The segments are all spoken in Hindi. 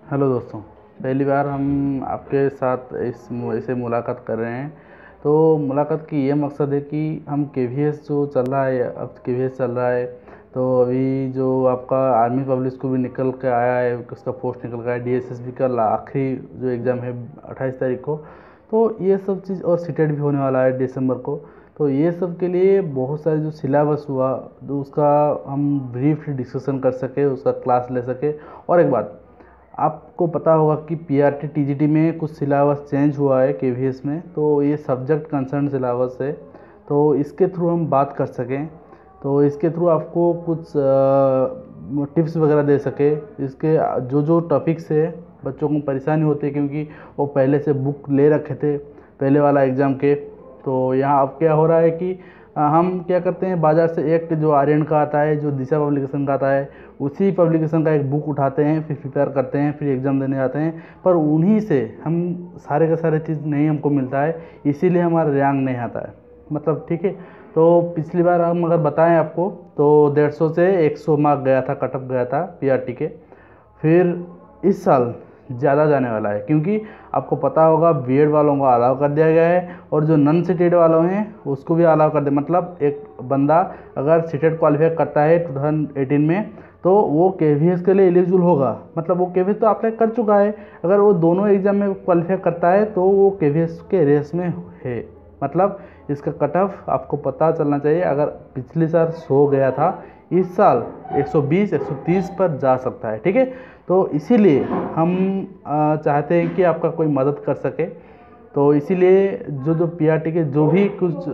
हेलो दोस्तों। पहली बार हम आपके साथ इसे मुलाकात कर रहे हैं। तो मुलाकात की ये मकसद है कि हम केवीएस जो चल रहा है, अब केवीएस चल रहा है। तो अभी जो आपका आर्मी पब्लिक स्कूल भी निकल के आया है, उसका पोस्ट निकल गया है। डीएसएसबी का आखिरी जो एग्ज़ाम है 28 तारीख को। तो ये सब चीज़, और सीटेट भी होने वाला है दिसंबर को। तो ये सब के लिए बहुत सारे जो सिलेबस हुआ, तो उसका हम ब्रीफ डिस्कशन कर सके, उसका क्लास ले सके। और एक बात, आपको पता होगा कि पीआरटी टीजीटी में कुछ सिलेबस चेंज हुआ है केवीएस में। तो ये सब्जेक्ट कंसर्न सिलेबस है, तो इसके थ्रू हम बात कर सकें, तो इसके थ्रू आपको कुछ टिप्स वगैरह दे सके। इसके जो जो टॉपिक्स है, बच्चों को परेशानी होती है क्योंकि वो पहले से बुक ले रखे थे पहले वाला एग्ज़ाम के। तो यहाँ अब क्या हो रहा है कि हम क्या करते हैं, बाज़ार से एक जो आर्यन का आता है, जो दिशा पब्लिकेशन का आता है, उसी पब्लिकेशन का एक बुक उठाते हैं, फिर प्रिपेयर करते हैं, फिर एग्ज़ाम देने जाते हैं। पर उन्हीं से हम सारे का सारे चीज़ नहीं हमको मिलता है, इसीलिए हमारा रैंक नहीं आता है। मतलब ठीक है। तो पिछली बार हम अगर बताएं आपको, तो 150 से 100 मार्क गया था, कट ऑफ गया था पीआरटी के। फिर इस साल ज़्यादा जाने वाला है, क्योंकि आपको पता होगा बीएड वालों को अलाउ कर दिया गया है, और जो नॉन सीटेड वालों हैं उसको भी अलाउ कर दिया। मतलब एक बंदा अगर सीटेड क्वालिफाई करता है 2018 में, तो वो केवीएस के लिए एलिजिबल होगा। मतलब वो केवीएस तो अप्लाई कर चुका है, अगर वो दोनों एग्ज़ाम में क्वालिफाई करता है तो वो केवीएस के रेस में है। मतलब इसका कट ऑफ आपको पता चलना चाहिए। अगर पिछले साल 100 गया था, इस साल 120 130 पर जा सकता है। ठीक है। तो इसीलिए हम चाहते हैं कि आपका कोई मदद कर सके। तो इसीलिए जो जो पीआरटी के जो भी कुछ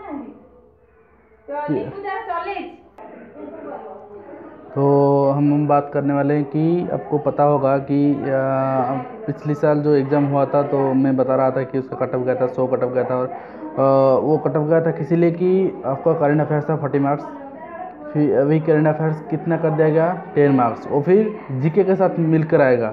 तो हम बात करने वाले हैं कि आपको पता होगा कि पिछले साल जो एग्ज़ाम हुआ था, तो मैं बता रहा था कि उसका कट ऑफ गया था, 100 कट ऑफ गया था। और वो कट ऑफ गया था किसी लिए कि आपका करंट अफेयर्स था 40 मार्क्स। फिर अभी करंट अफेयर्स कितना कर दिया गया, 10 मार्क्स, और फिर जीके के साथ मिलकर आएगा।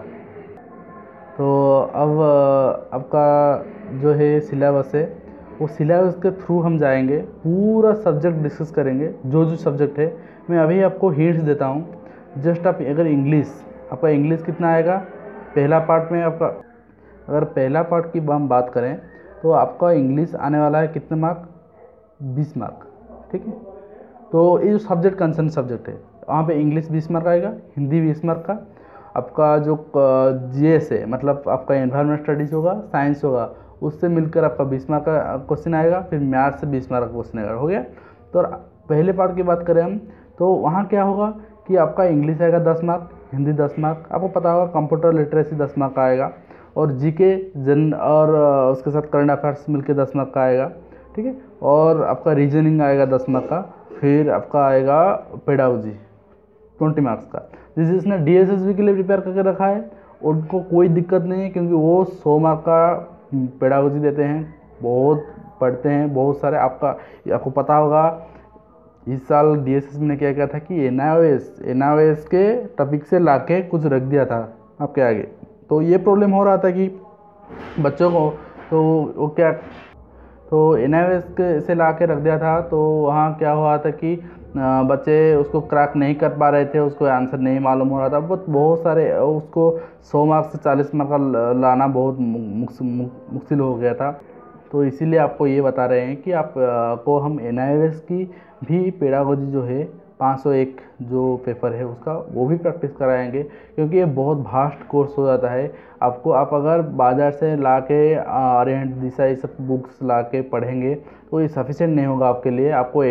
तो अब आपका जो है सिलेबस है, वो सिलेबस के थ्रू हम जाएंगे, पूरा सब्जेक्ट डिस्कस करेंगे, जो जो सब्जेक्ट है। मैं अभी आपको हिंट्स देता हूँ। जस्ट आप अगर आपका इंग्लिश कितना आएगा पहला पार्ट में आपका, अगर पहला पार्ट की हम बात करें, तो आपका इंग्लिश आने वाला है कितने मार्क, 20 मार्क। ठीक है। तो ये जो सब्जेक्ट कंसर्न सब्जेक्ट है, वहाँ पे इंग्लिश 20 मार्क आएगा, हिंदी 20 मार्क का। आपका जो जीएस है, मतलब आपका एनवायरनमेंट स्टडीज़ होगा, साइंस होगा, उससे मिलकर आपका 20 मार्क का क्वेश्चन आएगा। फिर मैथ्स से 20 मार्क का क्वेश्चन आएगा। हो गया। तो पहले पार्ट की बात करें हम, तो वहाँ क्या होगा कि आपका इंग्लिश आएगा 10 मार्क, हिंदी 10 मार्क, आपको पता होगा कंप्यूटर लिटरेसी 10 मार्क का आएगा, और जीके और उसके साथ करंट अफेयर्स मिलकर 10 मार्क का आएगा। ठीक है। और आपका रीजनिंग आएगा 10 मार्क का। फिर आपका आएगा पेडागोजी 20 मार्क्स का। जिसने डीएसएसबी के लिए प्रिपेयर करके रखा है उनको कोई दिक्कत नहीं है, क्योंकि वो 100 मार्क का पेडागोजी देते हैं, बहुत पढ़ते हैं, बहुत सारे। आपको पता होगा इस साल डीएसएसबी ने क्या किया था कि एनआईओएस के टॉपिक से लाके कुछ रख दिया था आपके आगे। तो ये प्रॉब्लम हो रहा था कि बच्चों को, तो वो क्या, तो एनआईओएस के से ला के रख दिया था। तो वहाँ क्या हुआ था कि बच्चे उसको क्रैक नहीं कर पा रहे थे, उसको आंसर नहीं मालूम हो रहा था। बहुत सारे उसको 100 मार्क्स से 40 मार्क का लाना बहुत मुश्किल हो गया था। तो इसीलिए आपको ये बता रहे हैं कि को हम एनआईओएस की भी पेडागोजी जो है 501 जो पेपर है उसका, वो भी प्रैक्टिस कराएंगे, क्योंकि ये बहुत भास्ट कोर्स हो जाता है। आप अगर बाज़ार से ला के आर्यन दिशा ये सब बुक्स ला के पढ़ेंगे तो ये सफिशेंट नहीं होगा आपके लिए। आपको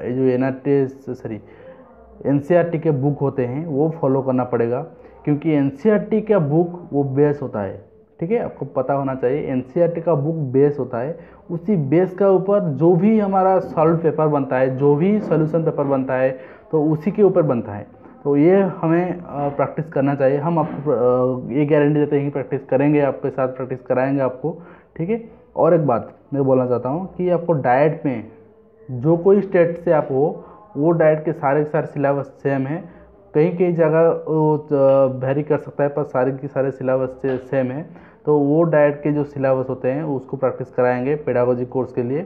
एनसीईआरटी के बुक होते हैं वो फॉलो करना पड़ेगा, क्योंकि एनसीईआरटी का बुक वो बेस होता है। ठीक है। आपको पता होना चाहिए एनसीईआरटी का बुक बेस होता है। उसी बेस का ऊपर जो भी हमारा सॉल्व पेपर बनता है, जो भी सॉल्यूशन पेपर बनता है, तो उसी के ऊपर बनता है। तो ये हमें प्रैक्टिस करना चाहिए। हम आपको ये गारंटी देते हैं कि प्रैक्टिस करेंगे, आपके साथ प्रैक्टिस कराएंगे आपको। ठीक है। और एक बात मैं बोलना चाहता हूँ कि आपको डाइट में जो कोई स्टेट से आप हो, वो डाइट के सारे सिलेबस सेम है। कहीं कहीं जगह वेरी कर सकता है, पर सारे के सारे सिलेबस सेम है। तो वो डाइट के जो सिलेबस होते हैं उसको प्रैक्टिस कराएंगे पेडागोजी कोर्स के लिए।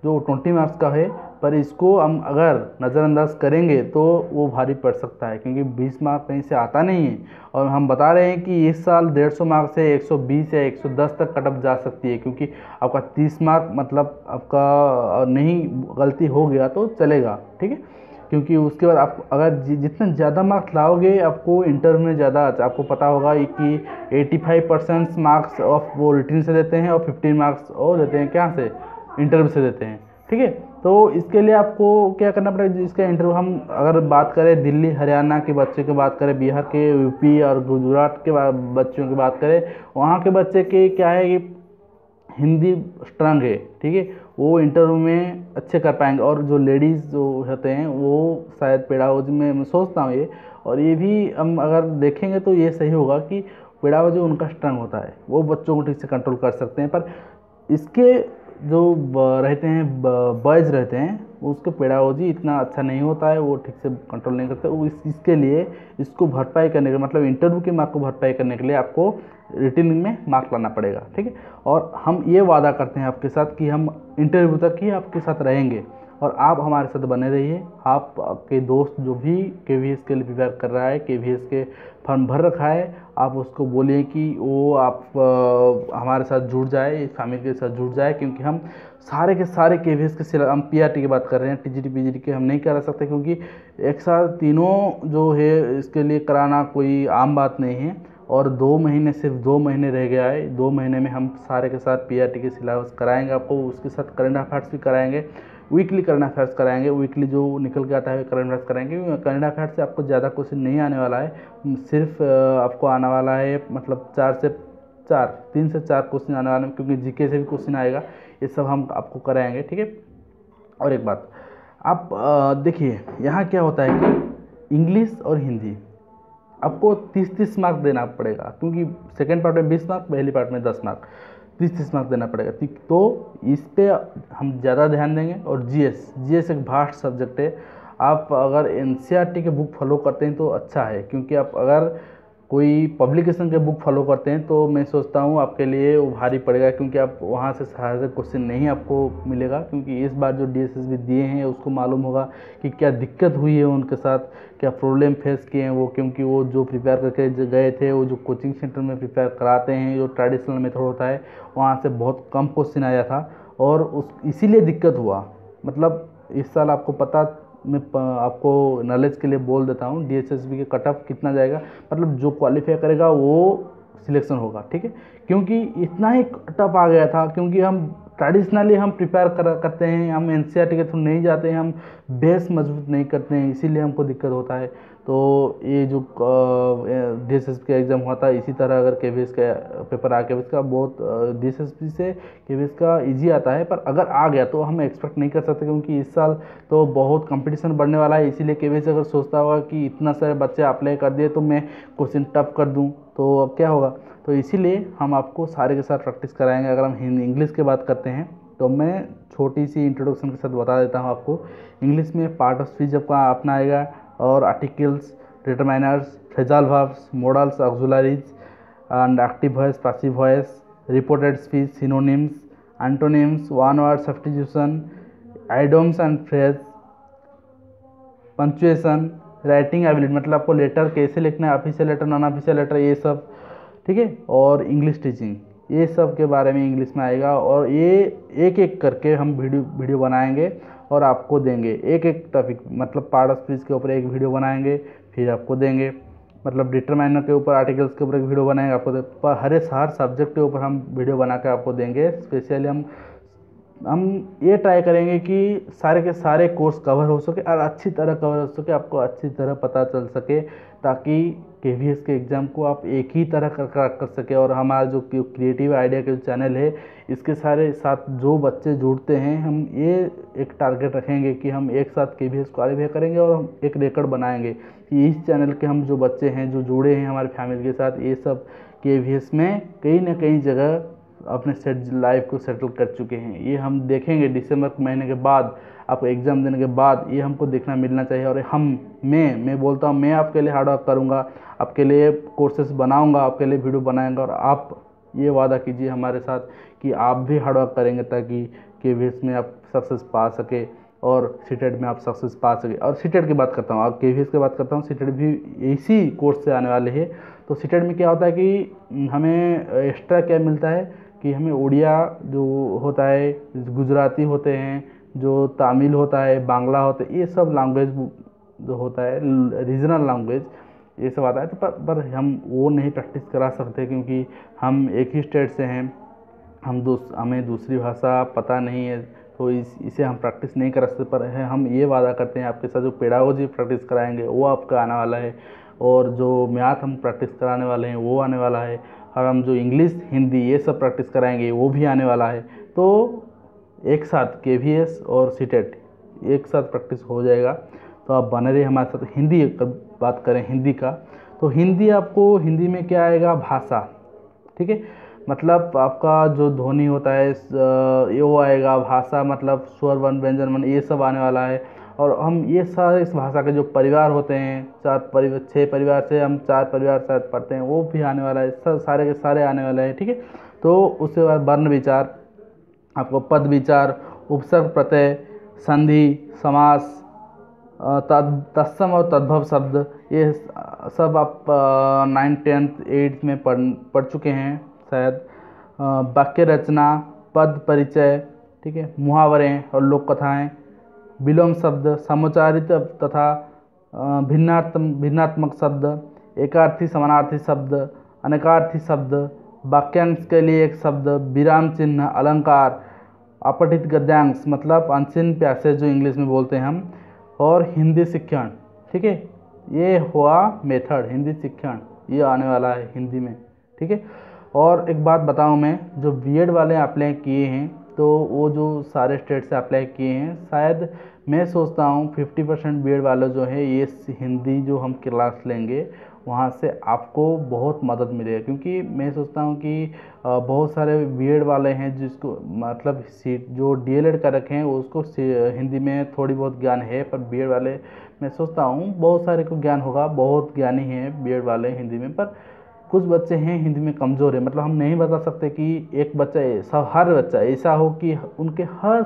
जो 20 मार्क्स का है, पर इसको हम अगर नज़रअंदाज करेंगे तो वो भारी पड़ सकता है, क्योंकि 20 मार्क कहीं से आता नहीं है। और हम बता रहे हैं कि इस साल 150 मार्क से 120 या 110 तक कट ऑफ जा सकती है, क्योंकि आपका 30 मार्क मतलब आपका नहीं गलती हो गया तो चलेगा, ठीक है। क्योंकि उसके बाद आप अगर जितने ज़्यादा मार्क्स लाओगे आपको इंटरव्यू में ज़्यादा, आपको पता होगा कि 85% मार्क्स ऑफ वो रिटन से देते हैं और 15 मार्क्स और देते हैं क्या से, इंटरव्यू से देते हैं, ठीक है। तो इसके लिए आपको क्या करना पड़ेगा, इसका इंटरव्यू हम अगर बात करें दिल्ली हरियाणा के बच्चे की बात करें, बिहार के, यूपी और गुजरात के बच्चों की बात करें, वहाँ के बच्चे के क्या है कि हिंदी स्ट्रांग है, ठीक है, वो इंटरव्यू में अच्छे कर पाएंगे। और जो लेडीज़ जो होते हैं वो शायद पेड़ावजी में मैं सोचता हूँ ये, और ये भी हम अगर देखेंगे तो ये सही होगा कि पेड़ावजी उनका स्ट्रांग होता है, वो बच्चों को ठीक से कंट्रोल कर सकते हैं। पर इसके जो रहते हैं बॉयज़ रहते हैं उसके पेड़ावजी इतना अच्छा नहीं होता है, वो ठीक से कंट्रोल नहीं करते। वो इसके लिए इसको भरपाई करने के मतलब इंटरव्यू के मार्क को भरपाई करने के लिए आपको रिटन में मार्क लाना पड़ेगा, ठीक है। और हम ये वादा करते हैं आपके साथ कि हम इंटरव्यू तक ही आपके साथ रहेंगे और आप हमारे साथ बने रहिए। आप आपके दोस्त जो भी KVS के लिए प्रिपेयर कर रहा है, KVS के फॉर्म भर रखा है, आप उसको बोलिए कि वो आप हमारे साथ जुड़ जाए, इस फैमिली के साथ जुड़ जाए, क्योंकि हम सारे के सारे KVS के हम PRT की बात कर रहे हैं, TGT PGT के हम नहीं करा सकते, क्योंकि एक साथ तीनों जो है इसके लिए कराना कोई आम बात नहीं है। और 2 महीने, सिर्फ 2 महीने रह गया है, 2 महीने में हम सारे के साथ PRT के सिलेबस कराएंगे आपको, उसके साथ करंट अफेयर्स भी कराएंगे, वीकली करंट अफेयर्स कराएंगे, वीकली जो निकल के आता है करंट अफेयर्स कराएंगे। करंट अफेयर्स से आपको ज़्यादा क्वेश्चन नहीं आने वाला है, सिर्फ आपको आने वाला है मतलब 3 से 4 क्वेश्चन आने वाले हैं, क्योंकि GK से भी क्वेश्चन आएगा, ये सब हम आपको कराएंगे, ठीक है। और एक बात आप देखिए, यहाँ क्या होता है कि इंग्लिश और हिंदी आपको 30-30 मार्क देना पड़ेगा, क्योंकि सेकेंड पार्ट में 20 मार्क, पहली पार्ट में 10 मार्क, 30-30 मार्क देना पड़ेगा। तो इस पे हम ज़्यादा ध्यान देंगे। और GS एक भास्ट सब्जेक्ट है, आप अगर NCERT के बुक फॉलो करते हैं तो अच्छा है, क्योंकि आप अगर कोई पब्लिकेशन के बुक फॉलो करते हैं तो मैं सोचता हूँ आपके लिए वो भारी पड़ेगा, क्योंकि आप वहाँ से सारे क्वेश्चन नहीं आपको मिलेगा। क्योंकि इस बार जो DSSB दिए हैं उसको मालूम होगा कि क्या दिक्कत हुई है उनके साथ, क्या प्रॉब्लम फेस किए हैं वो, क्योंकि वो जो प्रिपेयर करके गए थे, वो जो कोचिंग सेंटर में प्रिपेयर कराते हैं, जो ट्रेडिशनल मेथड होता है, वहाँ से बहुत कम क्वेश्चन आया था और इसीलिए दिक्कत हुआ। मतलब इस साल आपको पता, मैं आपको नॉलेज के लिए बोल देता हूँ, DSSB के कट ऑफ कितना जाएगा, मतलब जो क्वालिफाई करेगा वो सिलेक्शन होगा, ठीक है। क्योंकि इतना ही टफ आ गया था, क्योंकि हम ट्रेडिशनली हम प्रिपेयर करते हैं, हम NCERT के थ्रू नहीं जाते हैं, हम बेस मजबूत नहीं करते हैं, इसीलिए हमको दिक्कत होता है। तो ये जो DSSB का एग्ज़ाम हुआ था, इसी तरह अगर KVS का पेपर KVS का बहुत DSSB से KVS का इजी आता है, पर अगर आ गया तो हम एक्सपेक्ट नहीं कर सकते, क्योंकि इस साल तो बहुत कंपटीशन बढ़ने वाला है। इसीलिए KVS अगर सोचता होगा कि इतना सारे बच्चे अप्लाई कर दिए तो मैं क्वेश्चन टफ कर दूँ, तो अब क्या होगा। तो इसीलिए हम आपको सारे के साथ प्रैक्टिस कराएंगे। अगर हम हिंदी इंग्लिश की बात करते हैं तो मैं छोटी सी इंट्रोडक्शन के साथ बता देता हूँ आपको। इंग्लिश में पार्ट ऑफ स्पीच आपका अपना आएगा, और articles, determiners, phrasal verbs, modals, auxiliaries and active voice, passive voice, reported speech, synonyms, antonyms, one word substitution, idioms and phrase, punctuation, writing ability, मतलब आपको लेटर कैसे लिखना है, official letter, non official letter, ये सब, ठीक है। और इंग्लिश टीचिंग, ये सब के बारे में इंग्लिश में आएगा। और ये एक एक करके हम वीडियो बनाएंगे और आपको देंगे, एक एक टॉपिक, मतलब पार्ट ऑफ स्पीच के ऊपर एक वीडियो बनाएंगे, फिर आपको देंगे, मतलब डिटरमाइनर के ऊपर, आर्टिकल्स के ऊपर एक वीडियो बनाएंगे आपको, पर हर सब्जेक्ट के ऊपर हम वीडियो बना के आपको देंगे। स्पेशली हम ये ट्राई करेंगे कि सारे के सारे कोर्स कवर हो सके और अच्छी तरह कवर हो सके, आपको अच्छी तरह पता चल सके, ताकि KVS के एग्ज़ाम को आप एक ही तरह कर सके। और हमारा जो क्रिएटिव आइडिया के जो चैनल है, इसके सारे साथ जो बच्चे जुड़ते हैं, हम ये एक टारगेट रखेंगे कि हम एक साथ KVS क्वालिफाई करेंगे और हम एक रिकॉर्ड बनाएंगे कि इस चैनल के हम जो बच्चे हैं जो जुड़े हैं हमारे फैमिली के साथ, ये सब KVS में कहीं ना कहीं जगह अपने लाइफ को सेटल कर चुके हैं। ये हम देखेंगे दिसंबर महीने के बाद, आपको एग्ज़ाम देने के बाद, ये हमको देखना मिलना चाहिए। और मैं बोलता हूँ, मैं आपके लिए हार्ड वर्क करूँगा, आपके लिए कोर्सेस बनाऊँगा, आपके लिए वीडियो बनाएंगा, और आप ये वादा कीजिए हमारे साथ कि आप भी हार्डवर्क करेंगे ताकि केवीएस में आप सक्सेस पा सके और सीटेट में आप सक्सेस पा सके। और सीटेट की बात करता हूँ, अब केवीएस की बात करता हूँ, सीटेट भी इसी कोर्स से आने वाले हैं। तो सीटेट में क्या होता है कि हमें एक्स्ट्रा क्या मिलता है कि हमें उड़िया जो होता है, गुजराती होते हैं, जो तमिल होता है, बांग्ला होता है, ये सब लैंग्वेज जो होता है रीजनल लैंग्वेज ये सब आता है। तो पर हम वो नहीं प्रैक्टिस करा सकते क्योंकि हम एक ही स्टेट से हैं, हमें दूसरी भाषा पता नहीं है, तो इसे हम प्रैक्टिस नहीं कर सकते। पर है हम ये वादा करते हैं आपके साथ जो पेडागोजी प्रैक्टिस कराएंगे वो आपका आने वाला है, और जो मैथ हम प्रैक्टिस कराने वाले हैं वो आने वाला है, और हम जो इंग्लिश हिंदी ये सब प्रैक्टिस कराएंगे वो भी आने वाला है। तो एक साथ केवीएस और सीटेट एक साथ प्रैक्टिस हो जाएगा। तो आप बने रहिए हमारे साथ। हिंदी का बात करें, हिंदी का, तो हिंदी आपको, हिंदी में क्या आएगा, भाषा, ठीक है, मतलब आपका जो ध्वनि होता है ये वो आएगा, भाषा मतलब स्वर वर्ण व्यंजन वर्ण ये सब आने वाला है। और हम ये सारे इस भाषा के जो परिवार होते हैं, 6 परिवार से हम 4 परिवार शायद पढ़ते हैं, वो भी आने वाला है, सब सारे के सारे आने वाले हैं, ठीक है। तो उसके बाद वर्ण विचार, आपको पद विचार, उपसर्ग प्रत्यय, संधि, समास, तत्सम और तद्भव शब्द, ये सब आप 9th 10th 8th में पढ़ चुके हैं शायद। वाक्य रचना, पद परिचय, ठीक है, मुहावरे और लोक कथाएँ, विलोम शब्द, समुच्चारित तथा भिन्नात्मक शब्द, एकार्थी समानार्थी शब्द, अनेकार्थी शब्द, वाक्यांश के लिए एक शब्द, विराम चिन्ह, अलंकार, अपठित गद्यांश मतलब अनसीन पैसेज जो इंग्लिश में बोलते हैं हम, और हिंदी शिक्षण, ठीक है, ये हुआ मेथड हिंदी शिक्षण, ये आने वाला है हिंदी में, ठीक है। और एक बात बताऊं, मैं जो बीएड वाले अप्लाई किए हैं तो वो जो सारे स्टेट से अप्लाई किए हैं, शायद मैं सोचता हूँ 50% बीएड वाले जो है ये हिंदी जो हम क्लास लेंगे वहाँ से आपको बहुत मदद मिलेगा। क्योंकि मैं सोचता हूँ कि बहुत सारे बीएड वाले हैं जिसको मतलब सीट जो डीएलएड कर रखे हैं उसको हिंदी में थोड़ी बहुत ज्ञान है, पर बीएड वाले मैं सोचता हूँ बहुत सारे को ज्ञान होगा, बहुत ज्ञानी हैं बीएड वाले हिंदी में, पर कुछ बच्चे हैं हिंदी में कमज़ोर है। मतलब हम नहीं बता सकते कि एक बच्चा ऐसा, हर बच्चा ऐसा हो कि उनके हर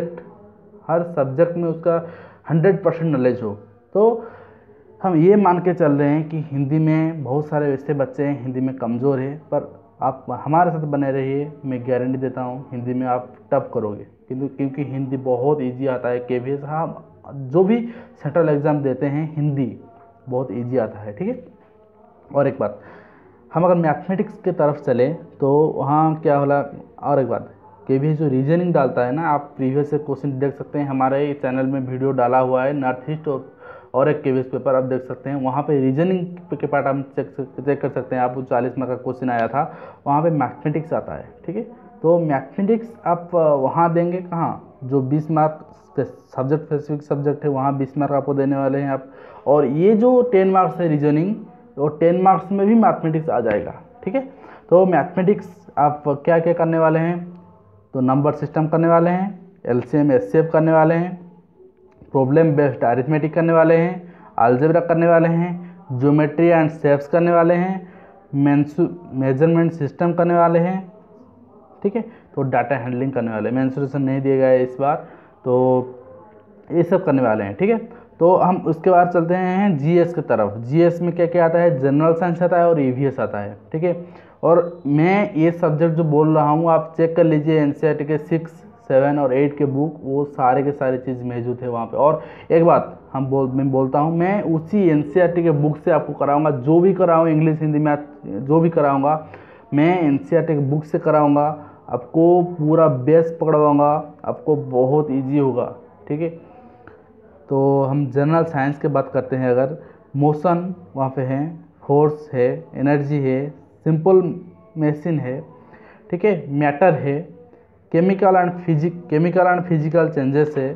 सब्जेक्ट में उसका 100% नॉलेज हो। तो हम ये मान के चल रहे हैं कि हिंदी में बहुत सारे वैसे बच्चे हैं हिंदी में कमज़ोर है, पर आप हमारे साथ बने रहिए, मैं गारंटी देता हूँ हिंदी में आप टफ करोगे, क्योंकि हिंदी बहुत इजी आता है। केवीएस, हाँ, जो भी सेंट्रल एग्ज़ाम देते हैं हिंदी बहुत इजी आता है, ठीक है। और एक बात, हम अगर मैथमेटिक्स के तरफ चले तो वहाँ क्या होला, और एक बात, केवीएस जो रीजनिंग डालता है ना, आप प्रीवियस से क्वेश्चन देख सकते हैं, हमारे चैनल में वीडियो डाला हुआ है, नॉर्थ ईस्ट और एक केवीएस पेपर आप देख सकते हैं, वहाँ पे रीजनिंग के पार्ट हम चेक कर सकते हैं। आपको 40 मार्क का क्वेश्चन आया था, वहाँ पे मैथमेटिक्स आता है, ठीक है। तो मैथमेटिक्स आप वहाँ देंगे कहाँ, जो 20 मार्क सब्जेक्ट स्पेसिफिक सब्जेक्ट है वहाँ 20 मार्क आपको देने वाले हैं आप, और ये जो 10 मार्क्स है रीजनिंग, और 10 मार्क्स में भी मैथमेटिक्स आ जाएगा, ठीक है। तो मैथमेटिक्स आप क्या क्या करने वाले हैं, तो नंबर सिस्टम करने वाले हैं, एलसीएम एचसीएफ करने वाले हैं, प्रॉब्लम बेस्ड अरिथमेटिक करने वाले हैं, अलजेब्रा करने वाले हैं, ज्योमेट्री एंड शेप्स करने वाले हैं, मेजरमेंट सिस्टम करने वाले हैं, ठीक है। तो डाटा हैंडलिंग करने वाले हैं, मेंसुरेशन नहीं दिया गया है इस बार, तो ये सब करने वाले हैं, ठीक है। तो हम उसके बाद चलते हैं जीएस की तरफ। जीएस में क्या क्या आता है, जनरल साइंस आता है और ईवीएस आता है, ठीक है। और मैं ये सब्जेक्ट जो बोल रहा हूँ आप चेक कर लीजिए, एनसीईआरटी के 6, 7 और 8 के बुक, वो सारे के सारे चीज़ मौजूद है वहाँ पे। और एक बात मैं बोलता हूँ, मैं उसी एनसीईआरटी के बुक से आपको कराऊंगा, जो भी कराऊँ इंग्लिश हिंदी मैथ जो भी कराऊंगा मैं एनसीईआरटी के बुक से कराऊंगा, आपको पूरा बेस पकड़वाऊंगा, आपको बहुत ईजी होगा, ठीक है। तो हम जनरल साइंस की बात करते हैं, अगर मोशन वहाँ पे है, फोर्स है, एनर्जी है, सिंपल मशीन है, ठीक है, मैटर है, केमिकल एंड फिजिकल चेंजेस है।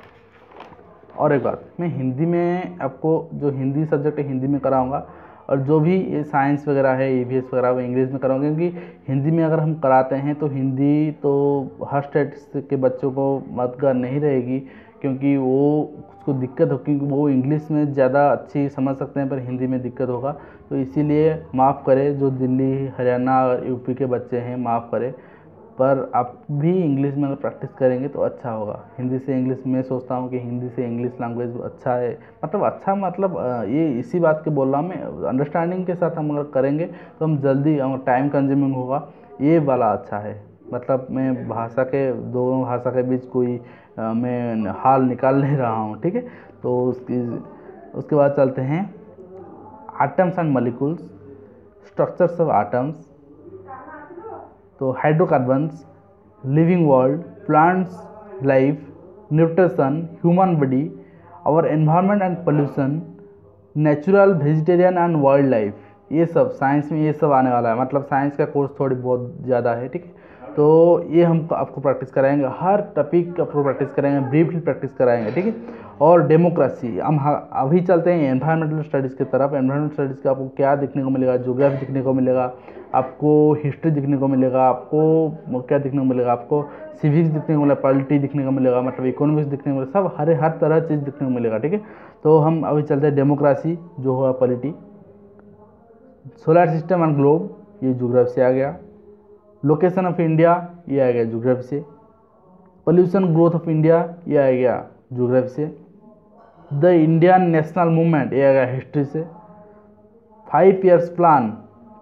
और एक बात, मैं हिंदी में आपको जो हिंदी सब्जेक्ट है हिंदी में कराऊंगा, और जो भी ये साइंस वगैरह है ईवीएस वगैरह वो इंग्लिश में कराऊंगा, क्योंकि हिंदी में अगर हम कराते हैं तो हिंदी तो हर स्टेट के बच्चों को मददगार नहीं रहेगी, क्योंकि वो उसको दिक्कत हो, क्योंकि वो इंग्लिश में ज़्यादा अच्छी समझ सकते हैं पर हिंदी में दिक्कत होगा। तो इसीलिए माफ़ करें जो दिल्ली, हरियाणा और यूपी के बच्चे हैं, माफ़ करें, पर आप भी इंग्लिश में अगर प्रैक्टिस करेंगे तो अच्छा होगा। हिंदी से इंग्लिश, मैं सोचता हूँ कि हिंदी से इंग्लिश लैंग्वेज अच्छा है, मतलब अच्छा, मतलब ये इसी बात के बोल रहा हूँ मैं, अंडरस्टैंडिंग के साथ हम अगर करेंगे तो हम जल्दी, टाइम कंज्यूमिंग होगा, ये वाला अच्छा है। मतलब मैं भाषा के, दोनों भाषा के बीच कोई मैं हाल निकाल नहीं रहा हूँ, ठीक है। तो उसके बाद चलते हैं atoms and molecules, structures of atoms. तो hydrocarbons, living world, plants life, nutrition, human body, our environment and pollution, natural, vegetarian and wild life, ये सब साइंस में ये सब आने वाला है। मतलब साइंस का कोर्स थोड़ी बहुत ज़्यादा है, ठीक है। तो ये हम आपको प्रैक्टिस कराएंगे, हर टॉपिक आपको प्रैक्टिस कराएंगे, ब्रीफली प्रैक्टिस कराएंगे, ठीक है। और डेमोक्रेसी, हम अभी चलते हैं एनवायरमेंटल स्टडीज़ की तरफ। एनवायरमेंटल स्टडीज़ का आपको क्या देखने को मिलेगा? ज्योग्राफी देखने को मिलेगा, आपको हिस्ट्री देखने को मिलेगा, आपको क्या देखने को मिलेगा? आपको सिविक्स देखने को मिलेगा, पॉलिटी देखने को मिलेगा, मतलब इकोनॉमिक्स देखने को मिलेगा, सब हर तरह चीज़ देखने को मिलेगा, ठीक है। तो हम अभी चलते हैं डेमोक्रेसी जो हुआ, polity, solar system and globe, ये ज्योग्राफी से आ गया। लोकेशन ऑफ इंडिया, ये आ गया ज्योग्राफी से। पोल्यूशन ग्रोथ ऑफ इंडिया, ये आ गया ज्योग्राफी से। द इंडियन नेशनल मूवमेंट, ये आ गया हिस्ट्री से। 5 ईयर्स प्लान,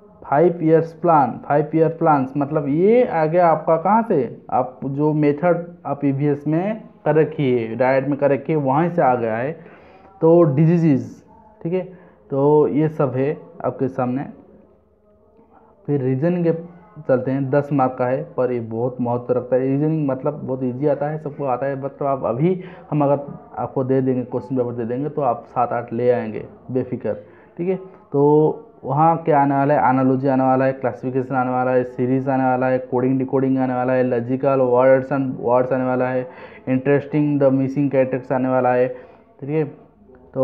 5 ईयर प्लान्स, मतलब ये आ गया आपका कहाँ से? आप जो मेथड आप ईवीएस में कर रखी है, डाइट में कर रखी है, वहीं से आ गया है। तो डिजीज़, ठीक है। तो ये सब है आपके सामने। फिर रीजनिंग के चलते हैं, 10 मार्क का है, पर ये बहुत महत्व रखता है। रीजनिंग मतलब बहुत इजी आता है, सबको आता है, मतलब आप अभी हम अगर आपको दे देंगे, क्वेश्चन पेपर दे देंगे, तो आप 7-8 ले आएंगे बेफिक्र, ठीक है। तो वहाँ क्या आने वाला है? एनालॉजी आने वाला है, क्लासिफिकेशन आने वाला है, सीरीज आने वाला है, कोडिंग डिकोडिंग आने वाला है, लॉजिकल वर्ड्स एंड वर्ड्स आने वाला है, इंटरेस्टिंग द मिसिंग कैरेक्टर्स आने वाला है, ठीक है। तो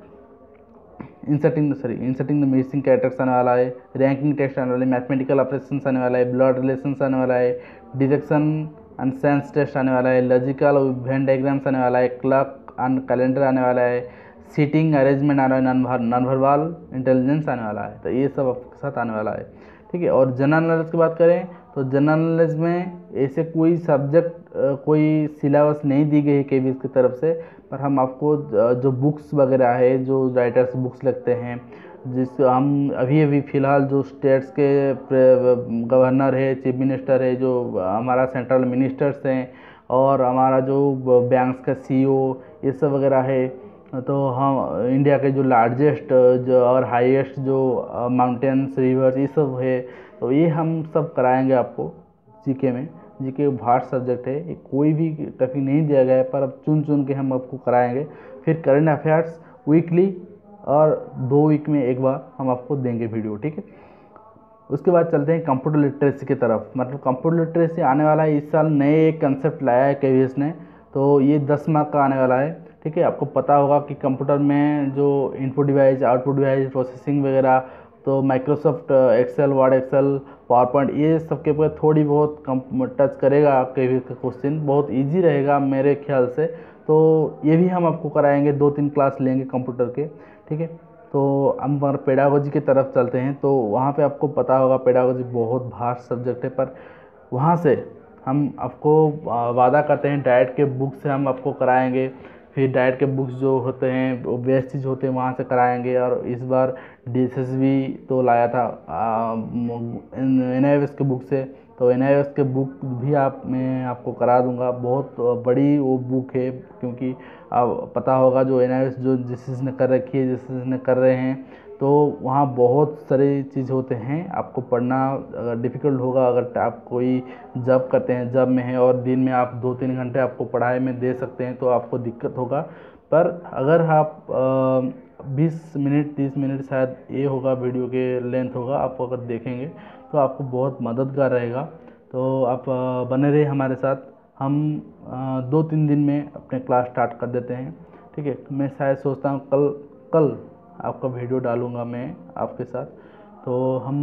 इंसर्टिंग द मिसिंग कैरेक्टर्स आने वाला है, रैंकिंग टेस्ट आने वाला है, मैथमेटिकल ऑपरेशंस आने वाला है, ब्लड रिलेशंस आने वाला है, डिडक्शन एंड सेंस टेस्ट आने वाला है, लॉजिकल वेन डायग्राम्स आने वाला है, क्लॉक एंड कैलेंडर आने वाला है, सीटिंग अरेंजमेंट आने वाला है, नॉन वर्बल इंटेलिजेंस आने वाला है। तो ये सब आपके साथ आने वाला है, ठीक है। और जनरल नॉलेज की बात करें तो जनरल नॉलेज में ऐसे कोई सब्जेक्ट, कोई सिलेबस नहीं दी गई है केबीएस की तरफ से, पर हम आपको जो बुक्स वगैरह है, जो राइटर्स बुक्स लगते हैं, जिस हम अभी फ़िलहाल जो स्टेट्स के गवर्नर है, चीफ मिनिस्टर है, जो हमारा सेंट्रल मिनिस्टर्स हैं, और हमारा जो बैंक्स का सीईओ, ये सब वगैरह है। तो हम इंडिया के जो लार्जेस्ट जो और हाईएस्ट जो माउंटेन्स, रिवर्स, ये सब है, तो ये हम सब कराएंगे आपको जीके में। जीके भाट सब्जेक्ट है, ये कोई भी टॉपिक नहीं दिया गया है, पर अब चुन चुन के हम आपको कराएंगे। फिर करंट अफेयर्स वीकली, और 2 वीक में एक बार हम आपको देंगे वीडियो, ठीक है। उसके बाद चलते हैं कंप्यूटर लिटरेसी की तरफ। मतलब कंप्यूटर लिटरेसी आने वाला है इस साल, नए एक कंसेप्ट लाया है केवीएस ने, तो ये 10 मार्क का आने वाला है, ठीक है। आपको पता होगा कि कंप्यूटर में जो input device, output device, processing वगैरह, तो Microsoft Excel, Word, Excel, PowerPoint, ये सब के ऊपर थोड़ी बहुत टच करेगा। केवीएस का क्वेश्चन बहुत ईजी रहेगा मेरे ख्याल से, तो ये भी हम आपको कराएंगे, 2-3 क्लास लेंगे कंप्यूटर के, ठीक है। तो हम पेडागोजी की तरफ चलते हैं। तो वहाँ पे आपको पता होगा पेडागोजी बहुत भास्ट सब्जेक्ट है, पर वहाँ से हम आपको वादा करते हैं डाइट के बुक से हम आपको कराएंगे। फिर डाइट के बुक्स जो होते हैं वो बेस्ट चीज़ होते हैं, वहाँ से कराएंगे। और इस बार डीएसएस भी तो लाया था एनआईएस के बुक से, तो एनआईएस के बुक भी मैं आपको करा दूंगा। बहुत बड़ी वो बुक है, क्योंकि अब पता होगा जो एनआईएस जो जिस ने कर रखी है, जिस ने कर रहे हैं, तो वहाँ बहुत सारी चीज़ होते हैं, आपको पढ़ना अगर डिफ़िकल्ट होगा। अगर आप कोई जॉब करते हैं, जॉब में है, और दिन में आप 2-3 घंटे आपको पढ़ाई में दे सकते हैं, तो आपको दिक्कत होगा। पर अगर आप 20 मिनट 30 मिनट शायद ये होगा, वीडियो के लेंथ होगा, आप अगर देखेंगे तो आपको बहुत मददगार रहेगा। तो आप बने रहिए हमारे साथ। हम 2-3 दिन में अपने क्लास स्टार्ट कर देते हैं, ठीक है। मैं शायद सोचता हूँ कल आपका वीडियो डालूँगा मैं आपके साथ। तो हम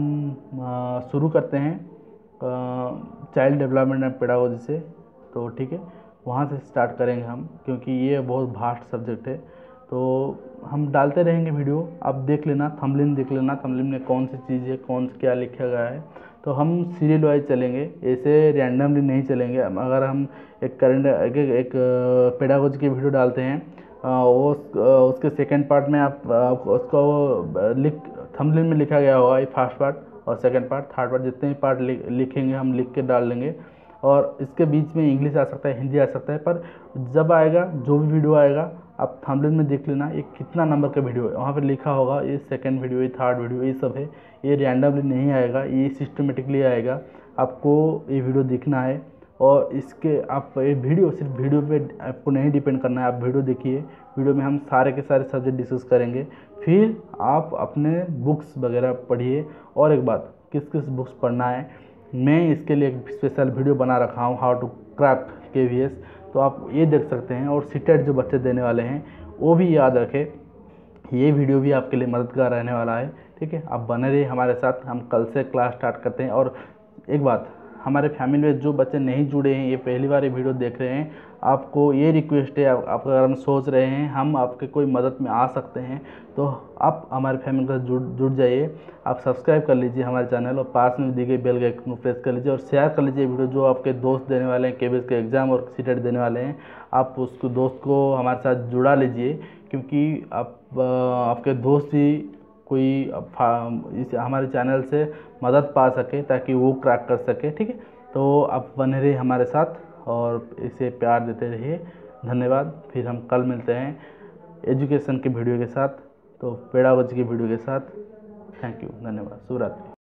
शुरू करते हैं चाइल्ड डेवलपमेंट एंड पेडागोजी से, तो ठीक है। वहाँ से स्टार्ट करेंगे हम, क्योंकि ये बहुत वास्ट सब्जेक्ट है। तो हम डालते रहेंगे वीडियो, आप देख लेना, थंबनेल देख लेना, थंबनेल में कौन सी चीज़ है, कौन क्या लिखा गया है। तो हम सीरियल वाइज चलेंगे, ऐसे रैंडमली नहीं चलेंगे। अगर हम एक करंट एक पेडागोजी की वीडियो डालते हैं, उसके सेकंड पार्ट में आप उसको लिख थंबनेल में लिखा गया होगा ये फर्स्ट पार्ट और सेकंड पार्ट, थर्ड पार्ट, जितने भी पार्ट लिखेंगे हम लिख के डाल देंगे। और इसके बीच में इंग्लिश आ सकता है, हिंदी आ सकता है, पर जब आएगा जो भी वीडियो आएगा आप थंबनेल में देख लेना ये कितना नंबर का वीडियो है, वहाँ पर लिखा होगा ये सेकंड वीडियो, ये थर्ड वीडियो, ये सब है। ये रैंडमली नहीं आएगा, ये सिस्टमेटिकली आएगा। आपको ये वीडियो देखना है और इसके आप ये वीडियो सिर्फ वीडियो पे आपको नहीं डिपेंड करना है। आप वीडियो देखिए, वीडियो में हम सारे के सारे सब्जेक्ट डिस्कस करेंगे। फिर आप अपने बुक्स वगैरह पढ़िए। और एक बात, किस किस बुक्स पढ़ना है, मैं इसके लिए एक स्पेशल वीडियो बना रखा हूँ, हाउ टू क्रैक KVS, तो आप ये देख सकते हैं। और सीटेट जो बच्चे देने वाले हैं वो भी याद रखें, ये वीडियो भी आपके लिए मददगार रहने वाला है। ठीक है, आप बने रहिए हमारे साथ, हम कल से क्लास स्टार्ट करते हैं। और एक बात, हमारे फैमिली में जो बच्चे नहीं जुड़े हैं, ये पहली बार ये वीडियो देख रहे हैं, आपको ये रिक्वेस्ट है, आप अगर हम सोच रहे हैं हम आपके कोई मदद में आ सकते हैं, तो आप हमारे फैमिली के साथ जुड़ जाइए। आप सब्सक्राइब कर लीजिए हमारे चैनल और पास में दी गई बेल के आइकन को प्रेस कर लीजिए और शेयर कर लीजिए वीडियो। जो आपके दोस्त देने वाले हैं KVS के एग्ज़ाम और सीटेट देने वाले हैं, आप उसको दोस्त को हमारे साथ जुड़ा लीजिए, क्योंकि आपके दोस्त ही कोई इस हमारे चैनल से मदद पा सके ताकि वो क्रैक कर सके। ठीक है, तो आप बने रहिए हमारे साथ और इसे प्यार देते रहिए। धन्यवाद। फिर हम कल मिलते हैं एजुकेशन के वीडियो के साथ, तो पेडागोजी की वीडियो के साथ। थैंक यू, धन्यवाद, शुभ रात्रि।